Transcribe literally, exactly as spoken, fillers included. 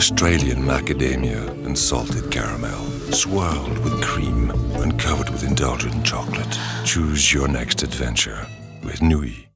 Australian macadamia and salted caramel, swirled with cream and covered with indulgent chocolate. Choose your next adventure with Nuii.